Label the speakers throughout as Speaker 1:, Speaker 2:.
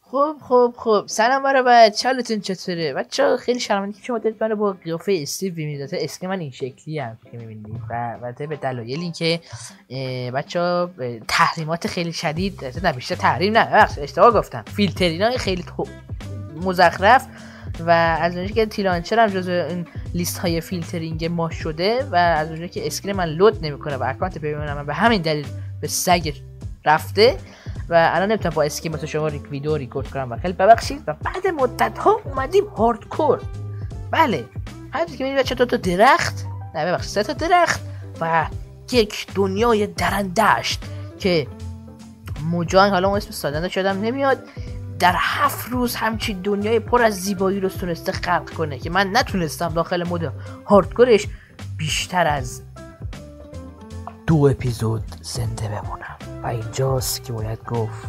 Speaker 1: خب سلام برای حالتون چطوره بچه‌ها؟ خیلی شرمنده که شما دارید منو با قیافه استیو می‌بینید. اسم من این شکلی هم که می‌بینید و البته به دلایل اینکه بچه‌ها تحریمات خیلی شدید، نه بیشتر تحریم نه، ببخشید اشتباه گفتم، فیلترینای خیلی مزخرف و از اونجایی که تیلانچر هم جزو این لیست های فیلترینگ ما شده و از اونجایی که اسکرین من لود نمیکنه و اکانت پیمون من به همین دلیل به سگ رفته و الان نمیتونم با اسکرین واسه شما ویدیو ریکورد کنم و خیلی ببخشید. و بعد مدت ها اومدیم هاردکور. بله همونطور که میبینید بچه‌ها، 2 تا درخت، نه ببخشید 3 تا درخت و یک دنیای درندشت که موجان، حالا اون اسم سادنده شدم نمیاد، در 7 روز همچین دنیای پر از زیبایی رو تونسته خلق کنه که من نتونستم داخل مود هاردکورش بیشتر از 2 اپیزود زنده بمونم و اینجاست که باید گفت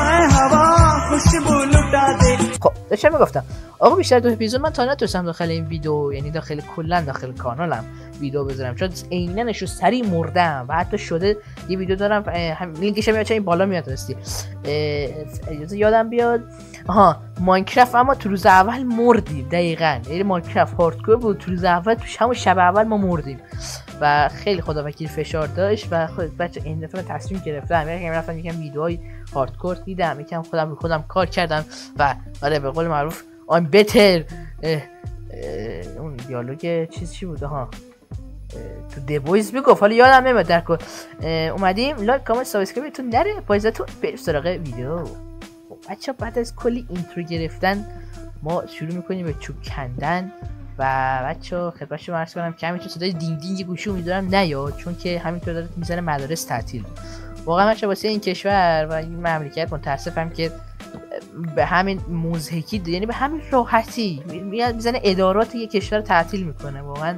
Speaker 1: خب داشتم میگفتم آقا بیشتر 2 اپیزود من تا نتونستم داخل این ویدیو، یعنی داخل کلا داخل کانالم ویدیو بذارم، چون عیناً شو سریع مردم و حتی شده یه ویدیو دارم لینکش هم این بالا میاد راستی اجازه یادم بیاد. ماینکرافت، اما تو روز اول مردیم دقیقاً، یعنی ماینکرافت هاردکور بود، تو روز اول تو همون شب اول ما مردیم و خیلی خداوکیل فشار داشت و خود بچه این دفعه تصمیم گرفتم رفتم یکم ویدیوهای هاردکور دیدم، یکم خودم رو خودم کار کردم و آره به قول معروف I'm better. اون دیالوگ چی بود تو دبویز میگفت، حالا یادم نمیاد در کل. اومدیم لایک کامنت سابسکرایبتون نره پایزتون، بریم سراغ ویدیو. بچه بعد از کلی اینترو گرفتن ما شروع میکنیم به چوب کندن و بچه خدمت شما عرض کنم که همینطور صدای دینگ دینگ گوشی میدارم نیاد، چون که همینطور داره میزنه مدارس تعطیل. واقعا بچه واسه این کشور و این مملکت متاسفم که به همین مضحکی، یعنی به همین راحتی میزنه ادارات یک کشور تعطیل میکنه. واقعا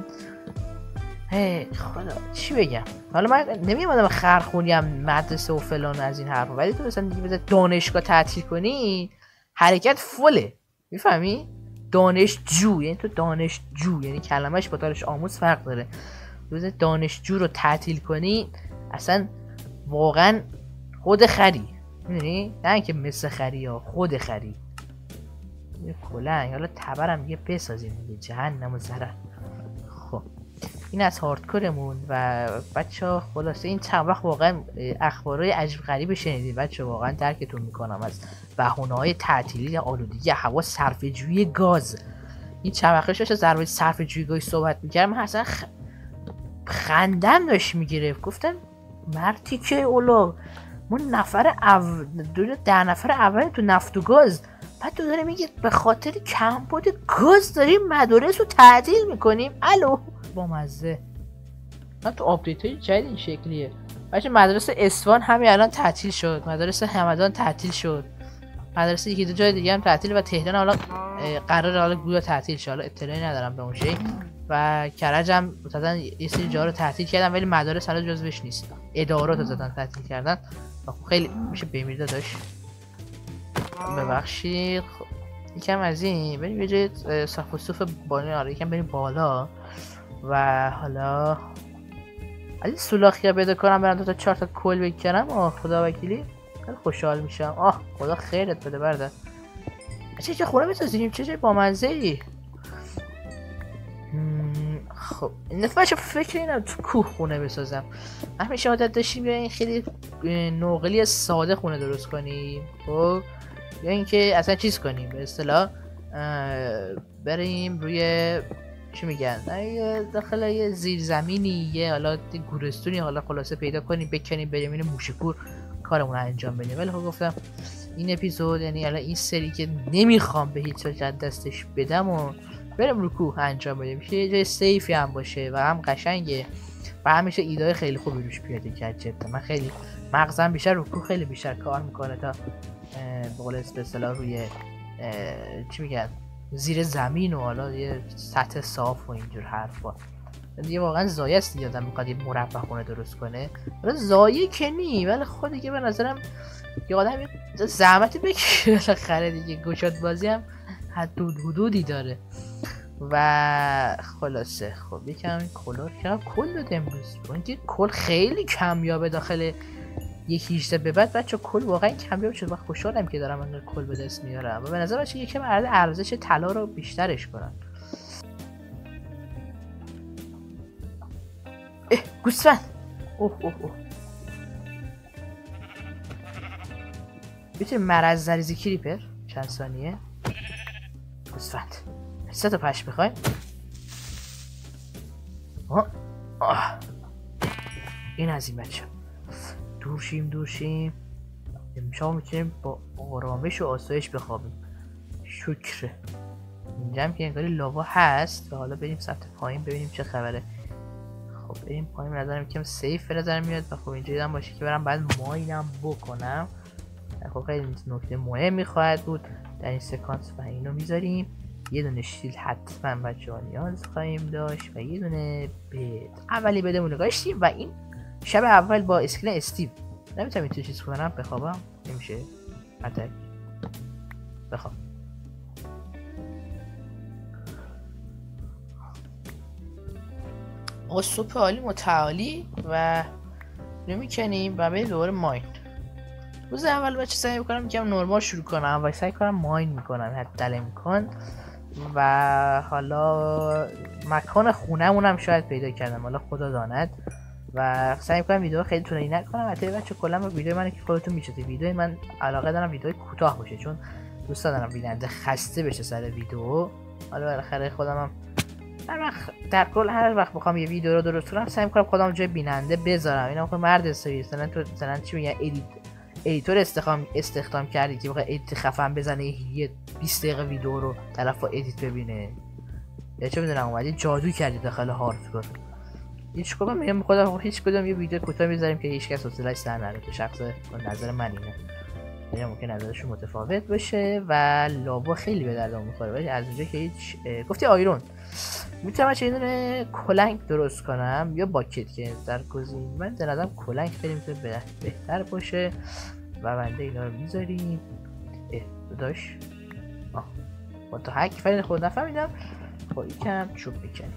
Speaker 1: خدا چی بگم، حالا من نمی‌اومدم خرخونیم مدرسه و فلان از این حرفا، ولی تو مثلا دیگه بذار دانشگاه تعطیل کنی حرکت فله، میفهمی؟ دانشجو یعنی تو دانشجو، یعنی کلمش با دانش آموز فرق داره. بذار دانشجو رو تعطیل کنی اصلا واقعا خود خری، میدونی؟ نه اینکه مثل خری یا خود خری کلنگ. حالا تبرم دیگه بسازیم دیگه، جهنم و ضرر. خب این از هاردکورمون و بچه خلاصه این چند وقت واقعا اخبارهای عجیب غریب شنیدید بچه، واقعا درکتون میکنم از بهونه‌های تعطیلی آلودگی هوا، صرفه‌جویی گاز. این چند وقت داشت از صرفه‌جویی گاز صحبت میکردم، من اصلا خندم داشت میگرفت. گفتم مرتی که اولا ما ده نفر اول تو نفت و گاز، بعد تو داره میگه به خاطر کمبود گاز داریم مدارس رو تعطیل میکنیم. الو با مزه. من تو آپدیت های جدید این شکلیه بچه. مدرسه اصفهان همین الان تعطیل شد، مدرسه همدان تعطیل شد، مدرسه یکی دو جای دیگه هم تعطیل و تهران حالا قراره حالا گویا تعطیل شه، حالا اطلاعی ندارم به اون شکل. و کرج هم مثلا یه سری جا رو تعطیل کردن ولی مدارس حالا جزوش نیست، ادارات رو زدن تعطیل کردن و خیلی میشه بمیرده داشت. ببخشید یکم از این بریم یه جای صاف و صوف بالای، آره یکم بریم بالا و حالا اگه سولاخی پیدا کنم برم 2 تا 4 تا کل بکنم خدا وکیلی خیلی خوشحال میشم. خدا خیرت بده برادر. چه خونه بسازیم، چه بامزه ای. خب این دفعه فکر اینم تو کوه خونه بسازم. همیشه عادت داشتیم بیاین خیلی نقلی ساده خونه درست کنیم، خب یا اینکه اصلا چیز کنیم به اصطلاح بریم روی چی میگن داخل یه زیرزمینی، یه حالا گورستونی حالا خلاصه پیدا کنیم بکنیم بریم این موشکور کارمون رو انجام بدیم. ولی خب گفتم این اپیزود یعنی الان این سری که نمیخوام به هیچ وجه دستش بدم و بریم رو کوه انجام بدیم که یه جای سیفی هم باشه و هم قشنگه و همیشه ایده خیلی خوبی روش پیاده کرد. جدا من خیلی مغزم بیشتر رو کوه خیلی بیشتر کار میکنه تا به قول اصطلاح روی چی میگن زیر زمین و حالا یه سطح صاف و اینجور حرفا. دیگه واقعا زایه است دیگه آدم میخواد یه مربع خونه درست کنه، حالا زایه که نی ولی خود دیگه به نظرم یه آدم زحمتی بکشه بالاخره دیگه. گشاد بازی هم حدودی داره و خلاصه خب یکم این کلا کل داده امروز. این کل خیلی کمیابه داخل یک 18 به بعد بچه کل واقعا کم شد و خوشحالم که دارم انقدر کل به دست میارم و به نظر بچه یکم ارزش طلا رو بیشترش کنن. گوسفند. اوه میتونیم مرض زریزی کریپر چند ثانیه. گوسفند 3 تا پشم میخوایم. این از این بچه دور شیم. امشب میتونیم با آرامش و آسایش بخوابیم. شکر. اینجا هم که انگاری لاوا هست و حالا بریم سمت پایین ببینیم چه خبره. خب بریم پایین. نظرم یکم سیف به نظر میاد و خب اینجا دیدم باشه که برم بعد ماینم بکنم. خب خیلی نکته مهم خواهد بود در این سکانس و اینو میذاریم. یه دونه شیل حتما بچه‌ها نیاز خواهیم داشت و یه دونه بید. اولی بدمون رو داشتیم و این شب اول با اسکرین استیو. نمیتونم این تو چیز کنم بخوابم. نمیشه. اتک بخواب. آقا صبح عالی متعالی و نمیکنیم و بریم دوباره ماین. روز اول بچه سعی میکنم یکم نرمال شروع کنم و سعی کنم ماین میکنم حتی امکان و حالا مکان خونمون هم شاید پیدا کردم حالا خدا داند و سعی میکنم ویدیو خیلی طولانی نکنم. حتی بچه کلا با ویدیو من که خودتون میشناسید ویدیو من علاقه دارم ویدیو کوتاه باشه چون دوست دارم بیننده خسته بشه سر ویدیو. حالا بالاخره خودم هم در کل هر وقت بخوام یه ویدیو رو درست کنم سعی میکنم خودم جای بیننده بذارم. اینا خود مرد سری مثلا چی میگن ادیتور استخدام کردی که بخواد ادیت خفن بزنه یه 20 دقیقه ویدیو رو طرف با ادیت ببینه یا چه میدونم اومدی جادو کردی داخل هاردکور. هیچ کدوم میگم خودم هیچ کدوم یه ویدیو کوتاه میذاریم که هیچ کس حوصله‌اش سر نره. تو شخص نظر من اینه. یعنی ممکن نظرشون متفاوت باشه و لاوا خیلی به دردم میخوره ولی از اونجا که هیچ گفتی آیرون میتونم چه دونه کلنگ درست کنم یا باکت که در گزین من در نظرم کلنگ خیلی میتونه بهتر باشه و بنده اینا رو میذاریم. داداش با تو هک فعلا خود نفهمیدم با یکم چوب بکنیم.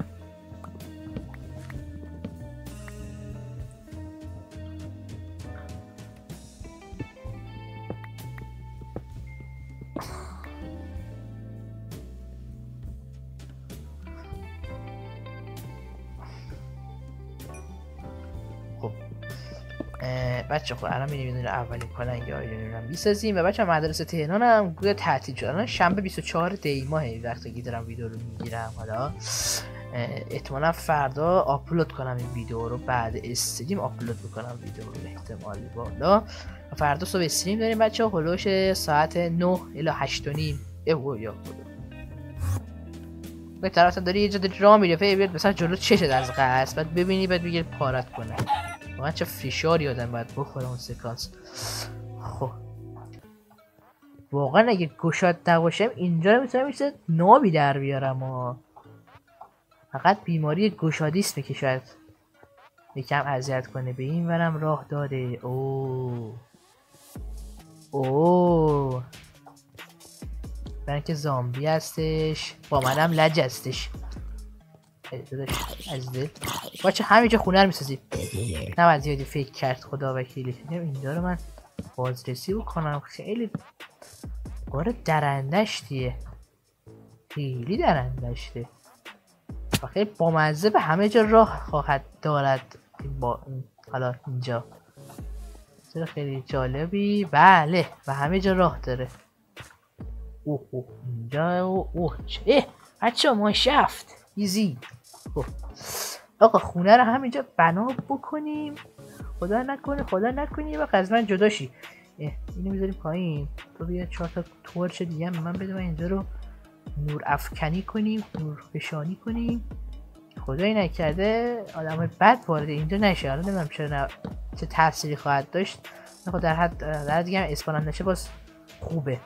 Speaker 1: بچه خب الان می‌بینید اولین کلنگ آیرون رو می‌سازیم و بچه مدرسه تهران هم گویا تعطیل شد. الان شنبه 24 دی ماه وقتی که دارم ویدیو رو میگیرم. حالا احتمالاً فردا آپلود کنم این ویدیو رو بعد استریم آپلود بکنم ویدیو رو احتمالی بالا. فردا صبح استریم داریم بچه هلوش ساعت 9 الی 8 و نیم. یا به طرف داری یه جا راه میره بیاد مثلا جلو چشت از قصد بعد ببینی بعد بگیر پارت کنه. واقعا چه فشاری آدم باید بخوره اون سکانس. خب واقعا اگه گشاد نباشم اینجا رو میتونم میشه نابی در بیارم و فقط بیماری گشادیسمه که شاید یکم اذیت کنه. به این ورم راه داره. برای که زامبی هستش با منم لج هستش. عزیزه بچه همینجا خونه رو میسازیم. نباید زیادی فکر کرد خدا وکیلی. اینجا رو من بازرسی بکنم. خیلی باره درندشتیه. خیلی درندشته و خیلی بامزه به همه جا راه خواهد دارد با حالا اینجا خیلی جالبی. بله و همه جا راه داره. اینجا چه بچه ما شفت ایزی. آقا خونه رو همینجا بنا بکنیم. خدا نکنه و از من جداشی. اینو میذاریم پایین. تو بیا 4 تا تورچ دیگه من بده من اینجا رو نور افکنی کنیم نور فشانی کنیم. خدایی نکرده آدم بد وارد اینجا نشه. حالا نمیدونم چرا چه تأثیری خواهد داشت. خب در حد دیگه هم اسپانم نشه باز خوبه.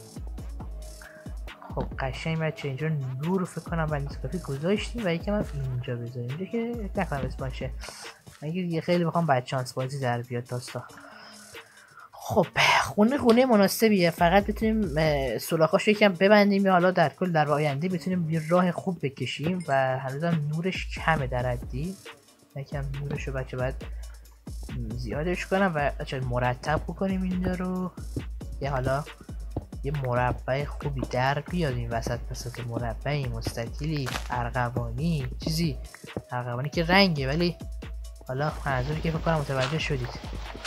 Speaker 1: خب قشنگ بچه اینجا نور رو فکر کنم بندیز کافی گذاشتیم و یکم هم اینجا بذاریم اینجا که نکنم اسپان شه. اگه دیگه خیلی بخوام بد چانس بازی در بیاد داستا. خب خونه مناسبیه. فقط بتونیم سولاخاشو یکم ببندیم یا حالا در کل در آینده بتونیم یه راه خوب بکشیم و هنوزم نورش کمه در حدی. یکم نورشو بچه باید زیادش کنم و مرتب بکنیم اینجا رو. یه حالا یه مربع خوبی در بیاد این وسط، مثل مربعی مستطیلی ارغوانی چیزی. ارغوانی که رنگه، ولی حالا منظوری که فکر کنم متوجه شدید.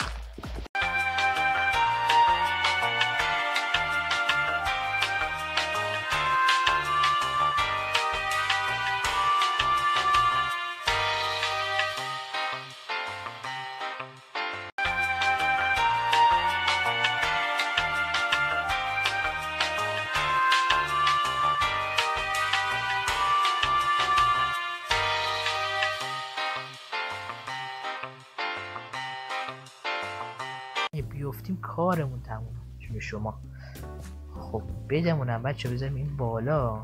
Speaker 1: بیفتیم کارمون تموم چون شما. خب بدمونم بچه بذاریم این بالا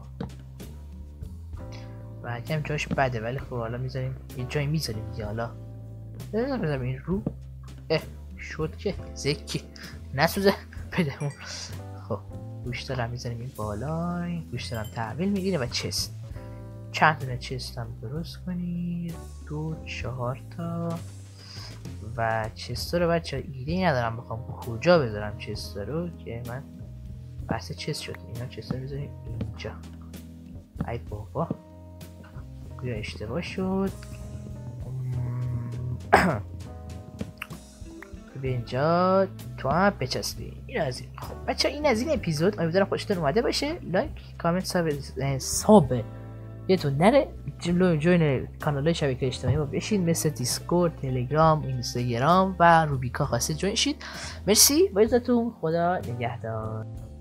Speaker 1: و کم جاش بده، ولی خب حالا میذاریم یه جایی میذاریم دیگه. حالا بذاریم این رو شد که زکی نسوزه بدمون. خب گوشتارم میذاریم این بالا، این گوشتارم تحویل میگیره و چست چند دونه چست هم درست کنید، 2 4 تا. و چست رو بچه ایده ندارم بخوام کجا بذارم چست رو، که من بحث چست شد. اینا چست رو بذاریم اینجا. ای بابا گویا اشتباه شد. به اینجا تو هم بچسبی. این از این. خب بچه این از این اپیزود. امیدوارم خوشتون اومده باشه. لایک کامنت ساب یهتون نره. جوین کانال شبکه اجتماعی ما بشین، مثل دیسکورد، تلگرام، اینستاگرام و روبیکا خواسته جوین شید. مرسی، با عزتون، خدا نگهدار.